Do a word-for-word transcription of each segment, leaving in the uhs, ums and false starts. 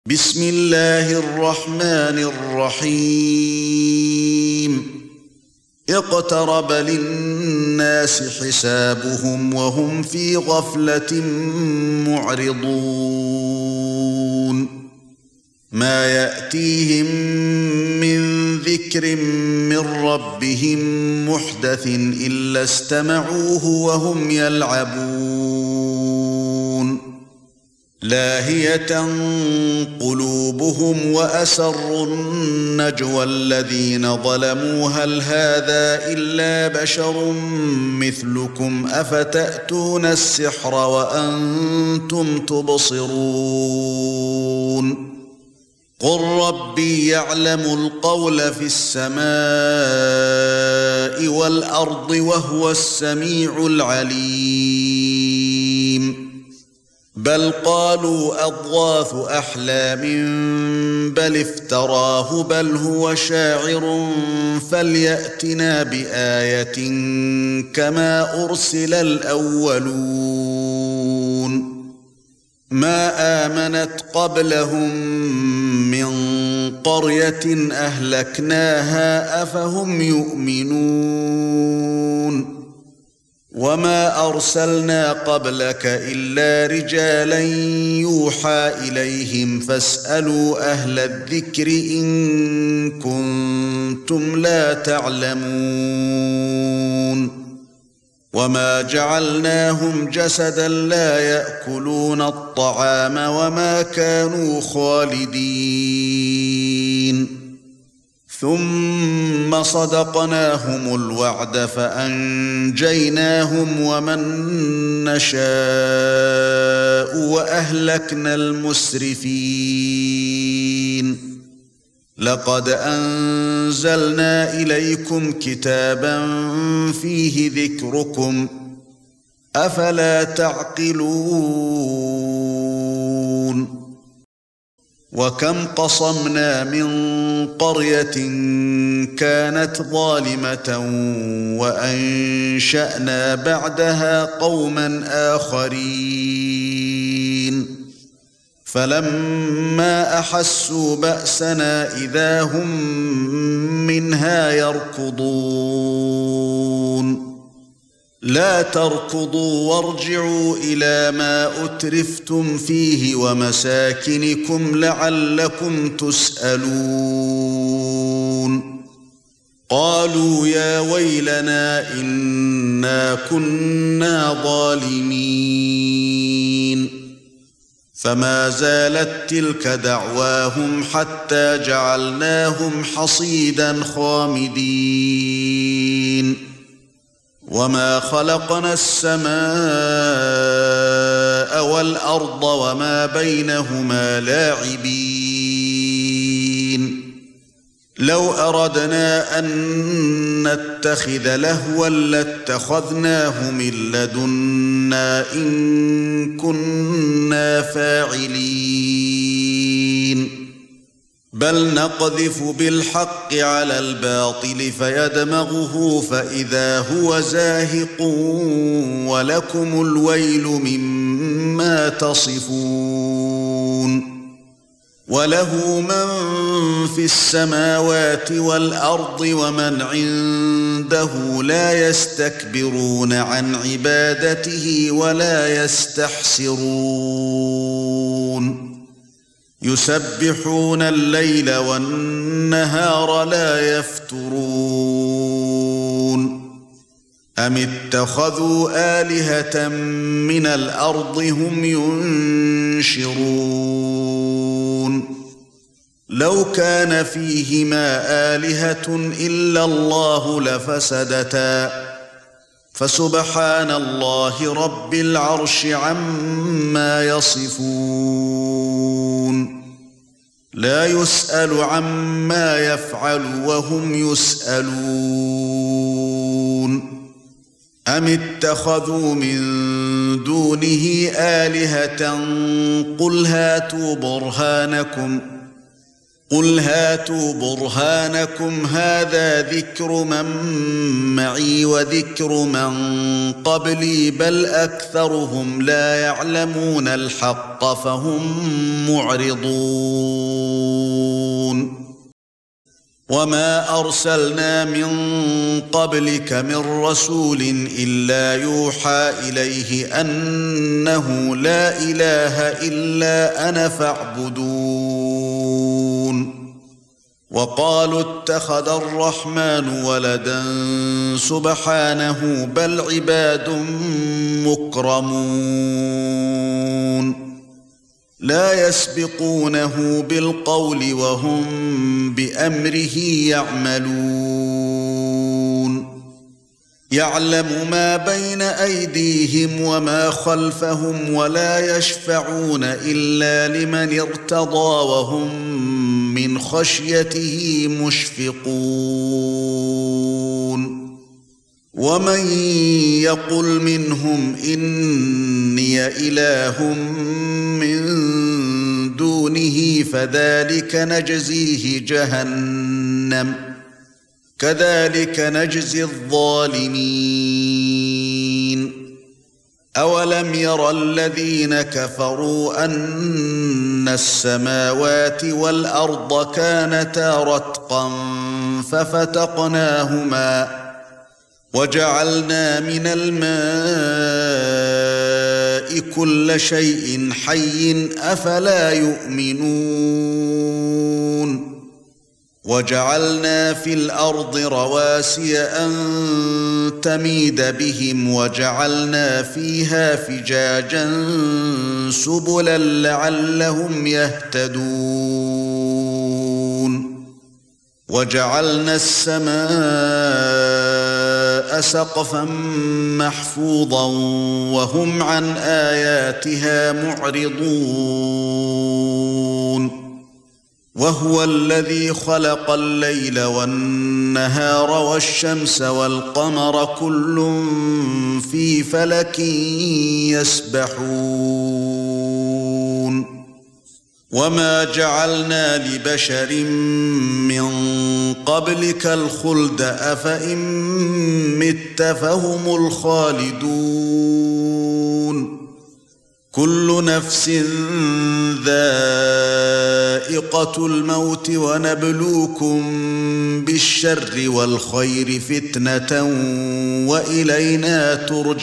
بسم الله الرحمن الرحيم اقترب للناس حسابهم وهم في غفلة معرضون ما يأتيهم من ذكر من ربهم محدث إلا استمعوه وهم يلعبون لاهية قلوبهم وأسروا النجوى الذين ظلموا هل هذا إلا بشر مثلكم أفتأتون السحر وأنتم تبصرون قل ربي يعلم القول في السماء والأرض وهو السميع العليم بل قالوا أضغاث أحلام بل افتراه بل هو شاعر فليأتنا بآية كما أرسل الأولون ما آمنت قبلهم من قرية أهلكناها أفهم يؤمنون وما أرسلنا قبلك إلا رجالا يوحى إليهم فاسألوا أهل الذكر إن كنتم لا تعلمون وما جعلناهم جسدا لا يأكلون الطعام وما كانوا خالدين ثم صدقناهم الوعد فأنجيناهم ومن نشاء وأهلكنا المسرفين لقد أنزلنا إليكم كتابا فيه ذكركم أفلا تعقلون وكم قصمنا من قرية كانت ظالمة وأنشأنا بعدها قوما آخرين فلما أحسوا بأسنا إذا هم منها يركضون لا تركضوا وارجعوا إلى ما أترفتم فيه ومساكنكم لعلكم تسألون قالوا يا ويلنا إنا كنا ظالمين فما زالت تلك دعواهم حتى جعلناهم حصيدا خامدين وما خلقنا السماء والأرض وما بينهما لاعبين لو أردنا أن نتخذ لهوا لاتخذناه من لدنا إن كنا فاعلين بل نقذف بالحق على الباطل فيدمغه فإذا هو زاهق ولكم الويل مما تصفون وله من في السماوات والأرض ومن عنده لا يستكبرون عن عبادته ولا يستحسرون يسبحون الليل والنهار لا يفترون أم اتخذوا آلهة من الأرض هم ينشرون لو كان فيهما آلهة إلا الله لفسدتا فسبحان الله رب العرش عما يصفون لا يسأل عما يفعل وهم يسألون أم اتخذوا من دونه آلهة قل هاتوا برهانكم قُلْ هَاتُوا بُرْهَانَكُمْ هَذَا ذِكْرُ مَن مَّعِي وَذِكْرُ مَن قَبْلِي بَلْ أَكْثَرُهُمْ لَا يَعْلَمُونَ الْحَقَّ فَهُم مُّعْرِضُونَ وَمَا أَرْسَلْنَا مِن قَبْلِكَ مِن رَّسُولٍ إِلَّا يُوحَىٰ إِلَيْهِ أَنَّهُ لَا إِلَٰهَ إِلَّا أَنَا فَاعْبُدُونِ وَقَالُوا اتَّخَذَ الرَّحْمَٰنُ وَلَدًا سُبْحَانَهُ بَلْ عِبَادٌ مُّكْرَمُونَ لَا يَسْبِقُونَهُ بِالْقَوْلِ وَهُمْ بِأَمْرِهِ يَعْمَلُونَ يَعْلَمُ مَا بَيْنَ أَيْدِيهِمْ وَمَا خَلْفَهُمْ وَلَا يَشْفَعُونَ إِلَّا لِمَنِ ارْتَضَىٰ وَهُمْ مِنْ خَشْيَتِهِ مُشْفِقُونَ وَمَن يَقُلْ مِنْهُمْ إِنِّي إِلَٰهٌ مِّن دُونِهِ فَذَلِكَ نَجْزِيهِ جَهَنَّمَ كَذَلِكَ نَجْزِي الظَّالِمِينَ أَوَلَمْ يَرَ الَّذِينَ كَفَرُوا أَنَّ السَّمَاوَاتِ وَالْأَرْضَ كَانَتَا رَتْقًا فَفَتَقْنَاهُمَا وَجَعَلْنَا مِنَ الْمَاءِ كُلَّ شَيْءٍ حَيٍّ أَفَلَا يُؤْمِنُونَ وَجَعَلْنَا فِي الْأَرْضِ رَوَاسِيَ أَن تَمِيدَ بِهِمْ وَجَعَلْنَا فِيهَا فِجَاجًا سُبُلًا لَّعَلَّهُمْ يَهْتَدُونَ وَجَعَلْنَا السَّمَاءَ سَقْفًا مَّحْفُوظًا وَهُمْ عَنْ آيَاتِهَا مُعْرِضُونَ وَهُوَ الَّذِي خَلَقَ اللَّيْلَ وَالنَّهَارَ وَالشَّمْسَ وَالْقَمَرَ كُلٌّ فِي فَلَكٍ يَسْبَحُونَ وَمَا جَعَلْنَا لِبَشَرٍ مِّن قَبْلِكَ الْخُلْدَ أَفَإِن مِّتَّ فَهُمُ الْخَالِدُونَ كُلُّ نَفْسٍ ذَائِقَةُ الْمَوْتِ وَنَبْلُوكُم بِالشَّرِّ وَالْخَيْرِ فِتْنَةً وَإِلَيْنَا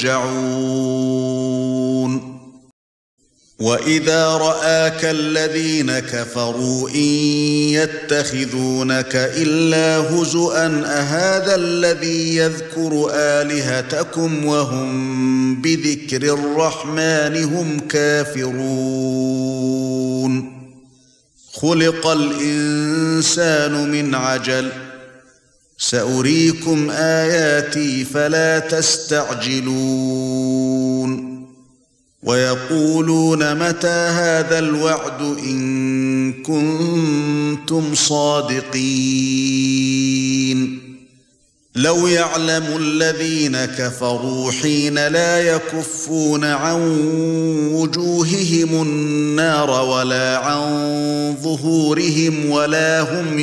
تُرْجَعُونَ وَإِذَا رَآكَ الَّذِينَ كَفَرُوا إِن يَتَّخِذُونَكَ إِلَّا هُزُوًا أَهَٰذَا الَّذِي يَذْكُرُ آلِهَتَكُمْ وَهُمْ بِذِكْرِ الرَّحْمَٰنِ هُمْ كَافِرُونَ خُلِقَ الْإِنسَانُ مِنْ عَجَلٍ سَأُرِيكُمْ آيَاتِي فَلَا تَسْتَعْجِلُونَ وَيَقُولُونَ مَتَى هَذَا الْوَعْدُ إِن كُنتُمْ صَادِقِينَ لَوْ يَعْلَمُ الَّذِينَ كَفَرُوا حِينَ لَا يَكُفُّونَ عَن وُجُوهِهِمُ النَّارَ وَلَا عَن ظُهُورِهِمْ وَلَا هُمْ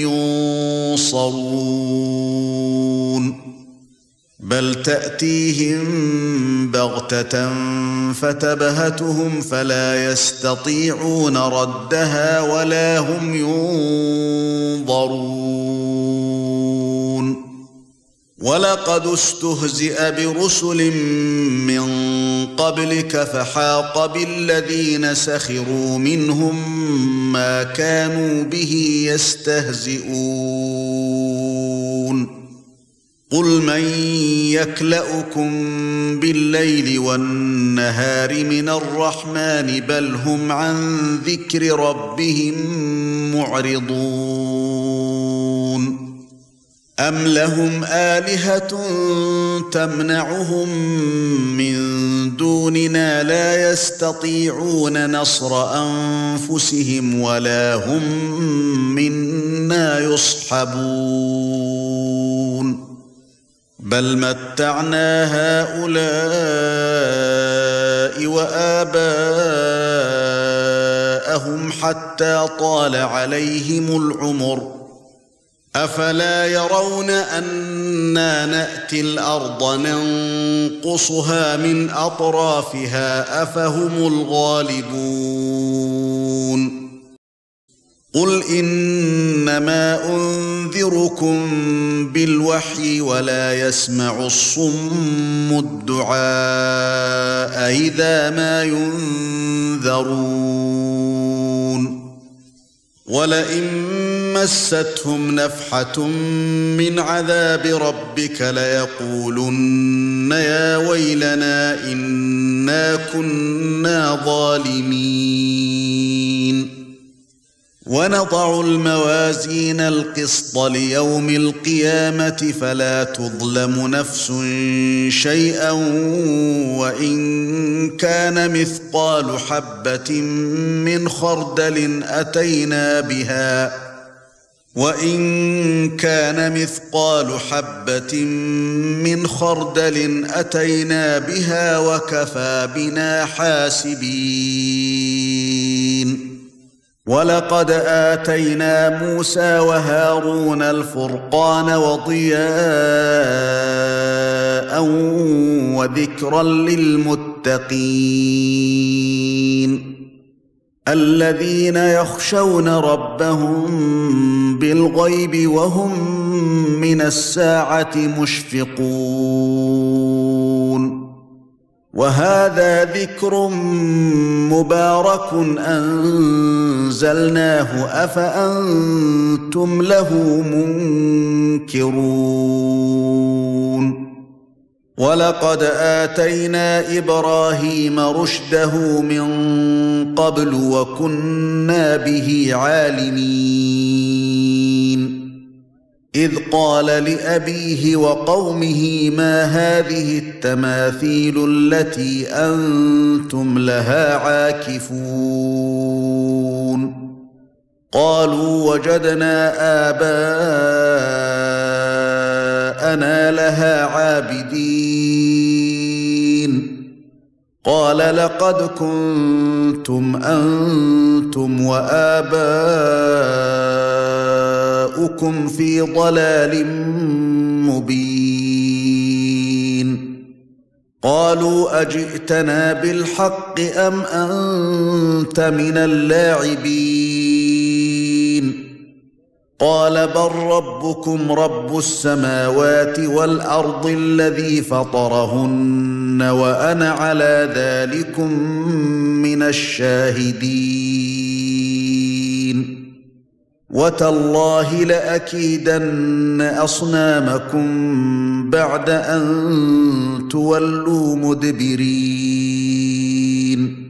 يُنصَرُونَ بَلْ تَأْتِيهِم بَغْتَةً فَتَبْهَتُهُمْ فَلَا يَسْتَطِيعُونَ رَدَّهَا وَلَا هُمْ يُنظَرُونَ وَلَقَدِ اسْتُهْزِئَ بِرُسُلٍ مِّن قَبْلِكَ فَحَاقَ بِالَّذِينَ سَخِرُوا مِنْهُم مَّا كَانُوا بِهِ يَسْتَهْزِئُونَ قُلْ مَن يَكْلَؤُكُم بِاللَّيْلِ وَالنَّهَارِ مِنَ الرَّحْمَٰنِ بَلْ هُمْ عَن ذِكْرِ رَبِّهِم مُّعْرِضُونَ أَمْ لَهُمْ آلِهَةٌ تَمْنَعُهُم مِّن دُونِنَا لَا يَسْتَطِيعُونَ نَصْرَ أَنفُسِهِمْ وَلَا هُم مِّنَّا يُصْحَبُونَ بَلْ مَتَّعْنَا هَؤُلَاءِ وَآبَاءَهُمْ نساءهم حتى طال عليهم العمر أفلا يرون أنا نأتي الأرض ننقصها من أطرافها أفهم الغالبون قل إنما أنذركم بالوحي ولا يسمع الصم الدعاء إذا ما ينذرون ولئن مستهم نفحة من عذاب ربك ليقولن يا ويلنا إنا كنا ظالمين ونضع الموازين القسط ليوم القيامة فلا تظلم نفس شيئا وإن كان مثقال حبة من خردل أتينا بها وَإِن كَانَ مِثْقَالُ حَبَّةٍ مِّنْ خَرْدَلٍ أَتَيْنَا بِهَا وَكَفَى بِنَا حَاسِبِينَ وَلَقَدْ آتَيْنَا مُوسَى وَهَارُونَ الْفُرْقَانَ وَضِيَاءً وَذِكْرًا لِلْمُتَّقِينَ الذين يخشون ربهم بالغيب وهم من الساعة مشفقون وهذا ذكر مبارك أنزلناه أفأنتم له منكرون ولقد آتينا إبراهيم رشده من قبل وكنا به عالمين إذ قال لأبيه وقومه ما هذه التماثيل التي أنتم لها عاكفون قالوا وجدنا آباءنا لها عابدين قال لقد كنتم أنتم وآباؤكم في ضلال مبين قالوا أجئتنا بالحق أم أنت من اللاعبين قال بل ربكم رب السماوات والأرض الذي فطرهن وأنا على ذلكم من الشاهدين وتالله لأكيدن أصنامكم بعد أن تولوا مدبرين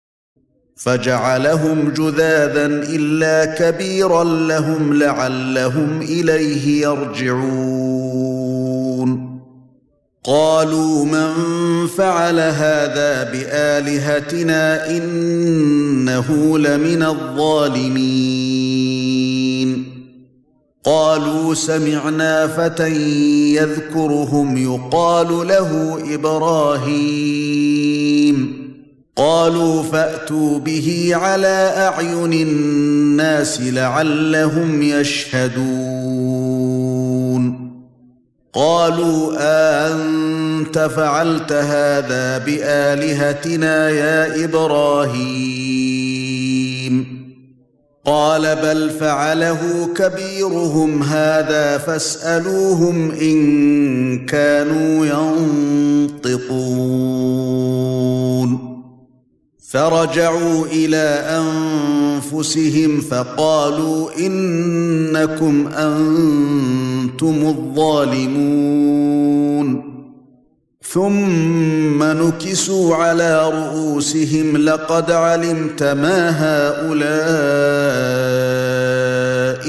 فجعلهم جذاذا إلا كبيرا لهم لعلهم إليه يرجعون قالوا من فعل هذا بآلهتنا إنه لمن الظالمين قالوا سمعنا فتى يذكرهم يقال له إبراهيم قالوا فأتوا به على أعين الناس لعلهم يشهدون قالوا أأنت فعلت هذا بآلهتنا يا إبراهيم قال بل فعله كبيرهم هذا فاسألوهم إن كانوا ينطقون فرجعوا إلى أنفسهم فقالوا إنكم أنتم الظالمون ثم نكسوا على رؤوسهم لقد علمت ما هؤلاء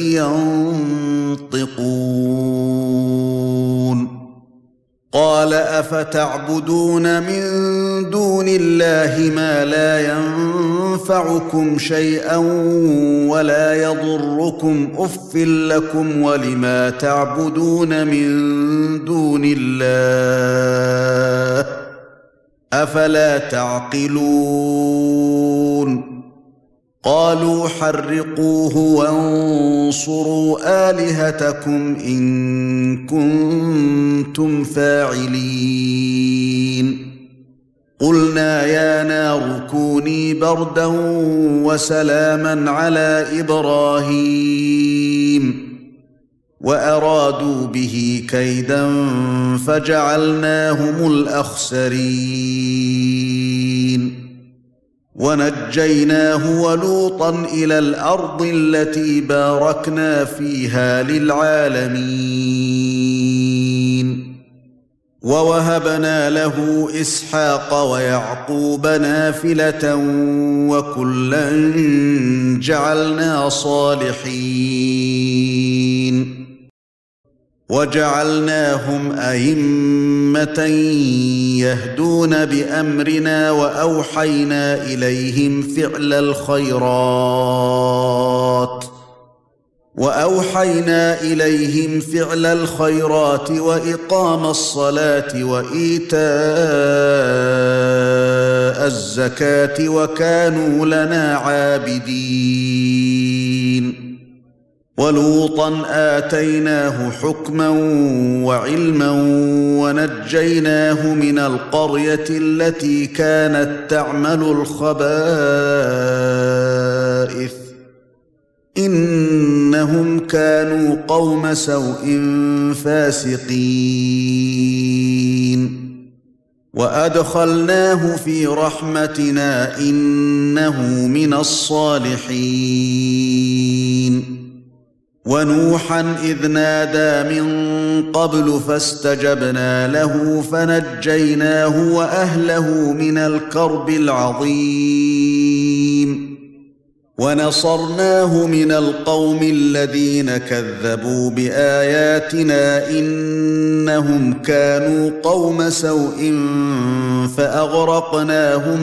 ينطقون قال أفتعبدون من دون الله ما لا ينفعكم شيئا ولا يضركم أف لكم ولما تعبدون من دون الله أفلا تعقلون قالوا حرقوه وانصروا آلهتكم إن كنتم فاعلين قلنا يا نار كوني بردا وسلاما على إبراهيم وأرادوا به كيدا فجعلناهم الأخسرين ونجيناه ولوطا إلى الأرض التي باركنا فيها للعالمين ووهبنا له إسحاق ويعقوب نافلة وكلا جعلنا صالحين وجعلناهم أئمة يهدون بأمرنا وأوحينا إليهم فعل الخيرات وأوحينا إليهم فعل الخيرات وإقام الصلاة وإيتاء الزكاة وكانوا لنا عابدين ولوطا آتيناه حكما وعلما ونجيناه من القرية التي كانت تعمل الخبائث إنهم كانوا قوم سوء فاسقين وأدخلناه في رحمتنا إنه من الصالحين ونوحا إذ نادى من قبل فاستجبنا له فنجيناه وأهله من الكرب العظيم ونصرناه من القوم الذين كذبوا بآياتنا إنهم كانوا قوم سوء فأغرقناهم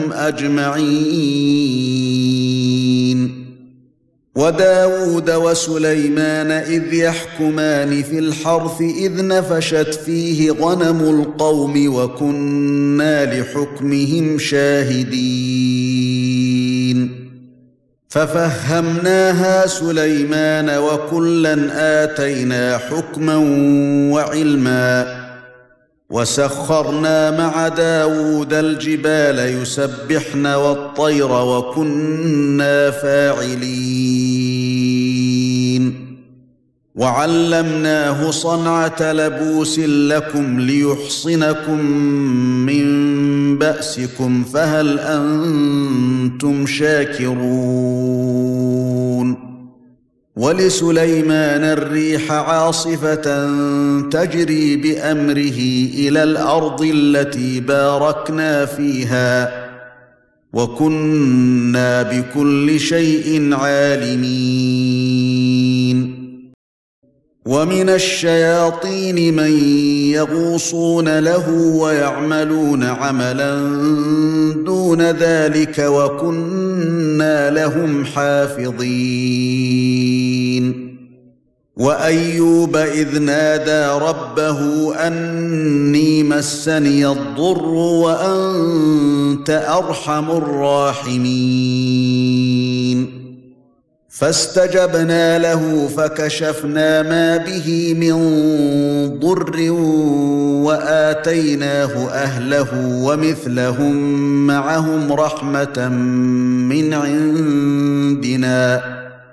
أجمعين وداود وسليمان إذ يحكمان في الحرث إذ نفشت فيه غنم القوم وكنا لحكمهم شاهدين ففهمناها سليمان وكلا آتينا حكما وعلما وسخرنا مع داود الجبال يسبحن والطير وكنا فاعلين وعلمناه صنعة لبوس لكم ليحصنكم من بأسكم فهل أنتم شاكرون ولسليمان الريح عاصفة تجري بأمره إلى الأرض التي باركنا فيها وكنا بكل شيء عالمين ومن الشياطين من يغوصون له ويعملون عملا دون ذلك وكنا لهم حافظين وأيوب إذ نادى ربه أني مسني الضر وأنت أرحم الراحمين فاستجبنا له فكشفنا ما به من ضر وآتيناه أهله ومثلهم معهم رحمة من عندنا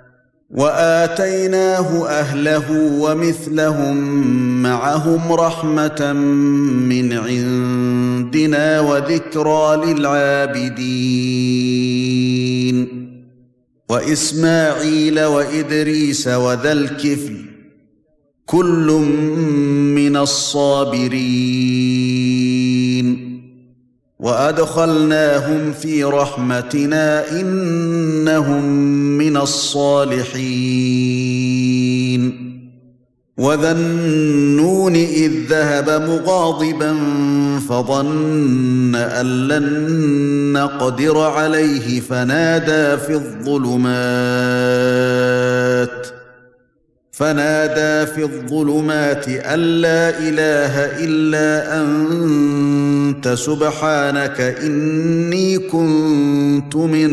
وآتيناه أهله ومثلهم معهم رحمة من عندنا وذكرى للعابدين وإسماعيل وإدريس وذا الكفل كل من الصابرين وأدخلناهم في رحمتنا إنهم من الصالحين وذا النون إذ ذهب مغاضبا فظن أن لن نقدر عليه فنادى في الظلمات فنادى في الظلمات أن لا إله إلا أنت سبحانك إني كنت من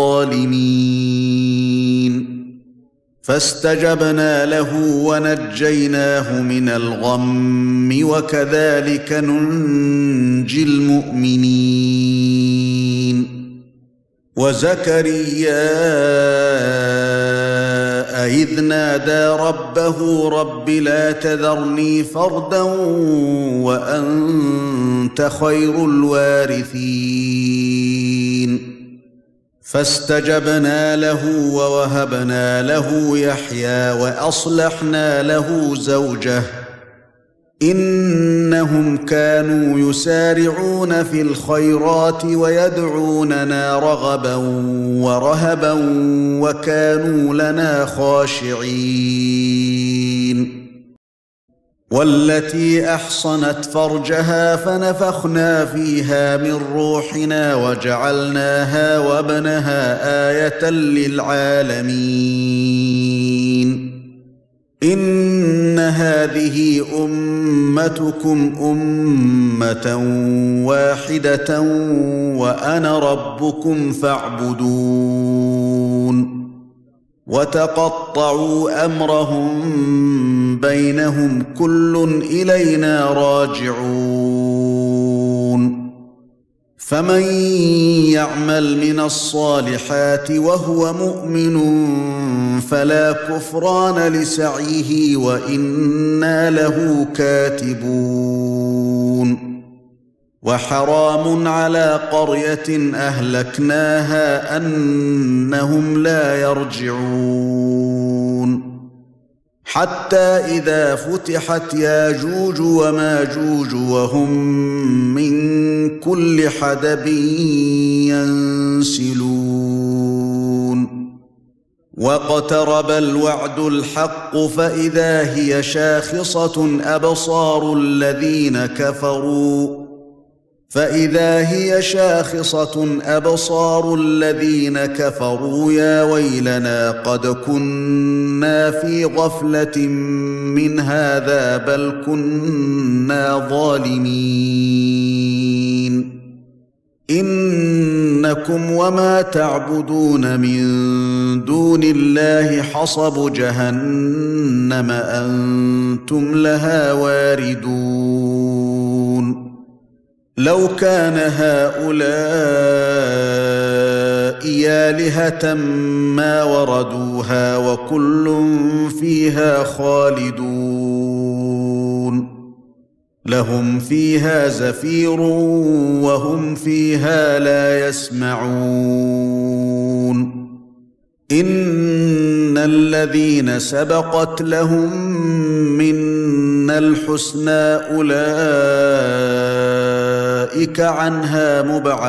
الظالمين فاستجبنا له ونجيناه من الغم وكذلك ننجي المؤمنين وزكريا إذ نادى ربه رب لا تذرني فردا وأنت خير الوارثين فاستجبنا له ووهبنا له يحيى وأصلحنا له زوجه إنهم كانوا يسارعون في الخيرات ويدعوننا رغبا ورهبا وكانوا لنا خاشعين والتي أحصنت فرجها فنفخنا فيها من روحنا وجعلناها وابنها آية للعالمين إن هذه أمتكم أمة واحدة وأنا ربكم فاعبدون وتقطعوا أمرهم بينهم كل إلينا راجعون فمن يعمل من الصالحات وهو مؤمن فلا كفران لسعيه وإنا له كاتبون وحرام على قرية أهلكناها أنهم لا يرجعون حتى إذا فتحت ياجوج وماجوج وهم من كل حدب ينسلون واقترب الوعد الحق فإذا هي شاخصة أبصار الذين كفروا فإذا هي شاخصة أبصار الذين كفروا يا ويلنا قد كنا في غفلة من هذا بل كنا ظالمين إنكم وما تعبدون من دون الله حصب جهنم أنتم لها واردون لو كان هؤلاء آلهة ما وردوها وكل فيها خالدون لهم فيها زفير وهم فيها لا يسمعون إن الذين سبقت لهم منا الحسنى أولئك عنها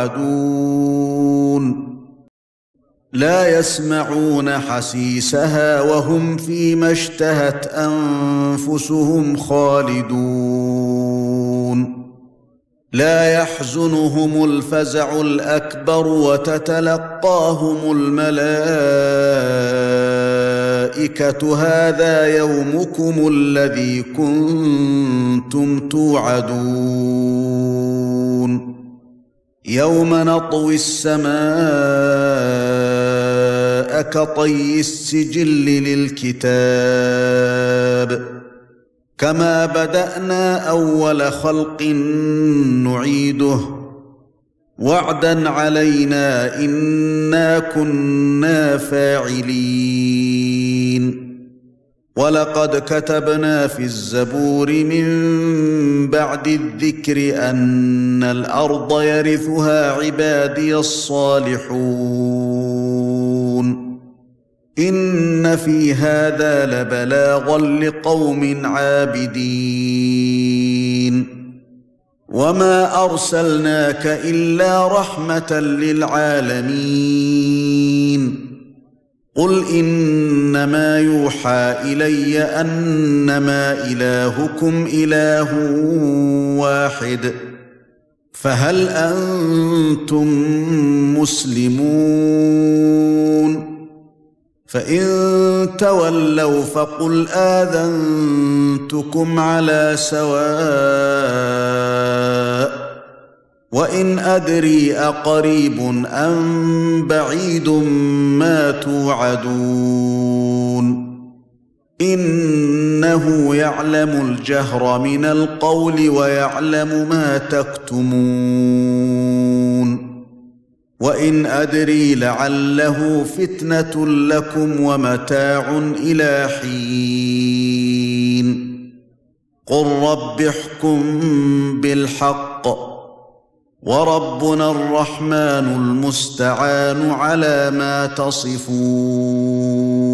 مبعدون لا يسمعون حسيسها وهم فيما اشتهت أنفسهم خالدون لا يحزنهم الفزع الأكبر وتتلقاهم الملائكة هذا يومكم الذي كنتم توعدون يوم نطوي السماء كطي السجل للكتاب كما بدأنا أول خلق نعيده وعدا علينا إنا كنا فاعلين ولقد كتبنا في الزبور من بعد الذكر أن الأرض يرثها عبادي الصالحون إن في هذا لبلاغا لقوم عابدين وما أرسلناك إلا رحمة للعالمين قل إنما يوحى إلي أنما إلهكم إله واحد فهل أنتم مسلمون فإن تولوا فقل آذنتكم على سواء وإن أدري أقريب أم بعيد ما توعدون إنه يعلم الجهر من القول ويعلم ما تكتمون وإن أدري لعله فتنة لكم ومتاع إلى حين قل رب احكم بالحق وربنا الرحمن المستعان على ما تصفون